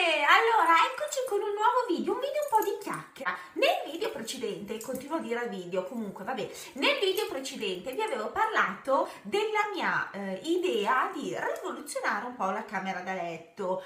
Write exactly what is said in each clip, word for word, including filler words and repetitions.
Allora, eccoci con un nuovo video, un video un po' di chiacchiera. Nel video precedente, continuo a dire video, comunque vabbè, nel video precedente vi avevo parlato della mia eh, idea di rivoluzionare un po' la camera da letto.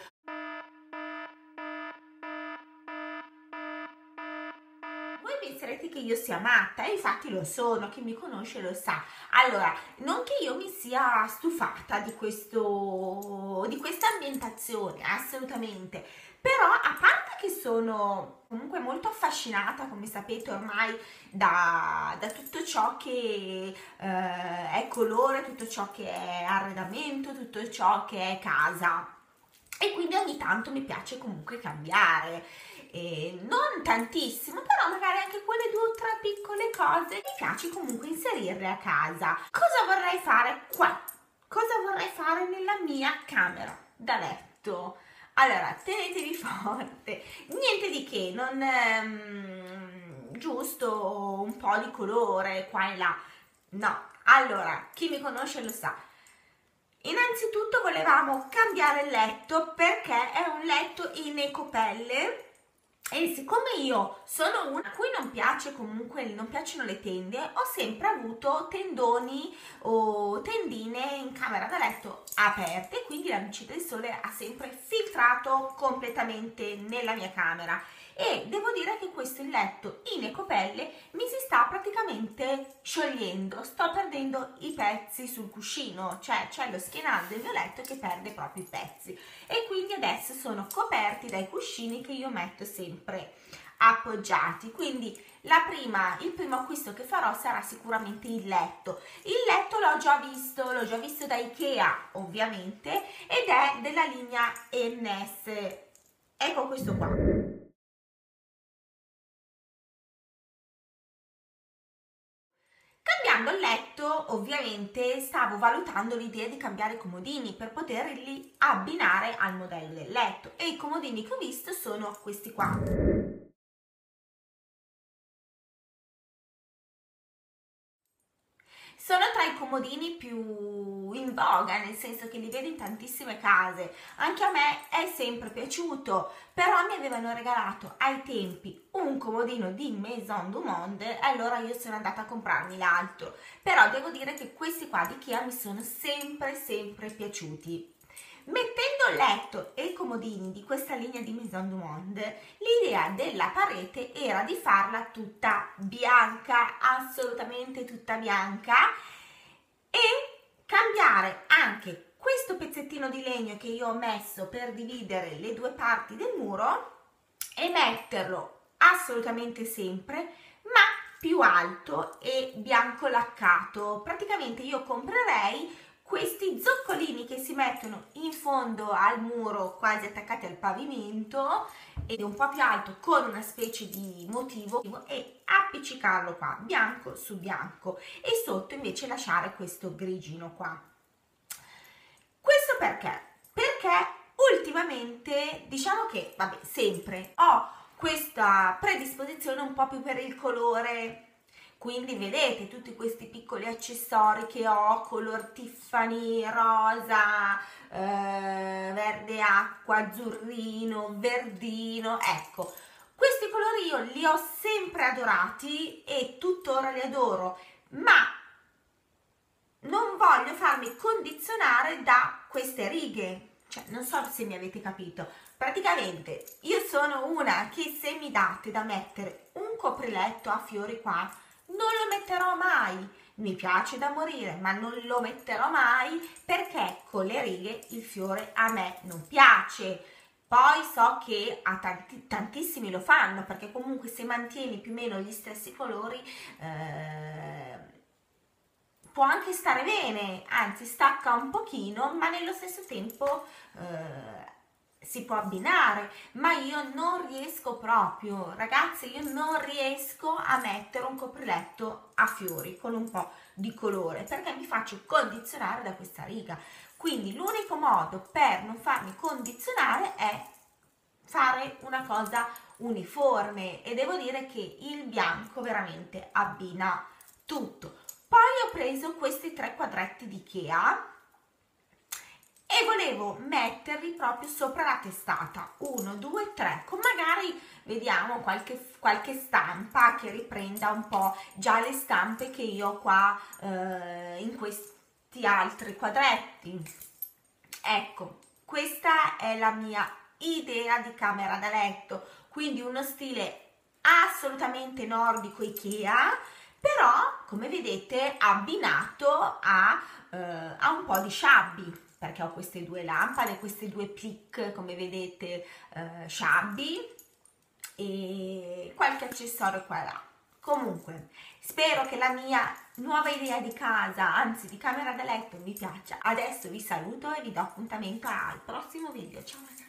Voi penserete che io sia matta, e infatti lo sono, chi mi conosce lo sa. Allora, non che io mi sia stufata di questo, di questa ambientazione, assolutamente, però a parte che sono comunque molto affascinata, come sapete ormai, da, da tutto ciò che eh, è colore, tutto ciò che è arredamento, tutto ciò che è casa, e quindi ogni tanto mi piace comunque cambiare. Eh, non tantissimo, però magari anche quelle due o tre piccole cose mi piace comunque inserirle a casa. Cosa vorrei fare qua? Cosa vorrei fare nella mia camera da letto? Allora, tenetevi forte, niente di che, non ehm, giusto un po' di colore qua e là, no. Allora, chi mi conosce lo sa. Innanzitutto volevamo cambiare il letto perché è un letto in ecopelle. E siccome io sono una a cui non piace comunque, non piacciono le tende, ho sempre avuto tendoni o tendine in camera da letto aperte, quindi la luce del sole ha sempre filtrato completamente nella mia camera. E devo dire che questo il letto in ecopelle mi si sta praticamente sciogliendo, sto perdendo i pezzi sul cuscino, cioè c'è lo schienale del mio letto che perde proprio i pezzi, e quindi adesso sono coperti dai cuscini che io metto sempre appoggiati. Quindi la prima, il primo acquisto che farò sarà sicuramente il letto. Il letto l'ho già visto, l'ho già visto da Ikea ovviamente, ed è della linea N S. Ecco questo qua. Cambiando il letto, ovviamente stavo valutando l'idea di cambiare i comodini per poterli abbinare al modello del letto, e i comodini che ho visto sono questi qua. Sono tra i comodini più in voga, nel senso che li vedo in tantissime case. Anche a me è sempre piaciuto, però mi avevano regalato ai tempi un comodino di Maison du Monde, e allora io sono andata a comprarmi l'altro. Però devo dire che questi qua di Ikea mi sono sempre sempre piaciuti. Mettendo il letto e i comodini di questa linea di Maison du Monde, l'idea della parete era di farla tutta bianca, assolutamente tutta bianca, e cambiare anche questo pezzettino di legno che io ho messo per dividere le due parti del muro e metterlo assolutamente sempre, ma più alto e bianco laccato. Praticamente io comprerei questi zoccolini che si mettono in fondo al muro, quasi attaccati al pavimento, ed è un po' più alto, con una specie di motivo, e appiccicarlo qua bianco su bianco, e sotto invece lasciare questo grigino qua. Questo perché? Perché ultimamente, diciamo che, vabbè, sempre ho questa predisposizione un po' più per il colore. Quindi vedete tutti questi piccoli accessori che ho, color Tiffany, rosa, eh, verde acqua, azzurrino, verdino. Ecco, questi colori io li ho sempre adorati e tuttora li adoro, ma non voglio farmi condizionare da queste righe. Cioè, non so se mi avete capito. Praticamente io sono una che, se mi date da mettere un copriletto a fiori qua, non lo metterò mai. Mi piace da morire, ma non lo metterò mai, perché con le righe il fiore a me non piace. Poi so che a tanti, tantissimi lo fanno, perché comunque se mantieni più o meno gli stessi colori eh, può anche stare bene, anzi stacca un pochino, ma nello stesso tempo eh, si può abbinare. Ma io non riesco proprio, ragazze, io non riesco a mettere un copriletto a fiori con un po' di colore, perché mi faccio condizionare da questa riga. Quindi l'unico modo per non farmi condizionare è fare una cosa uniforme, e devo dire che il bianco veramente abbina tutto. Poi ho preso questi tre quadretti di Ikea, e e volevo metterli proprio sopra la testata, uno, due, tre, con magari vediamo qualche, qualche stampa che riprenda un po' già le stampe che io ho qua eh, in questi altri quadretti. Ecco, questa è la mia idea di camera da letto, quindi uno stile assolutamente nordico Ikea, però come vedete abbinato a, eh, a un po' di shabby, perché ho queste due lampade, queste due plic, come vedete, eh, shabby, e qualche accessorio qua e là. Comunque, spero che la mia nuova idea di casa, anzi di camera da letto, vi piaccia. Adesso vi saluto e vi do appuntamento al prossimo video. Ciao ragazzi!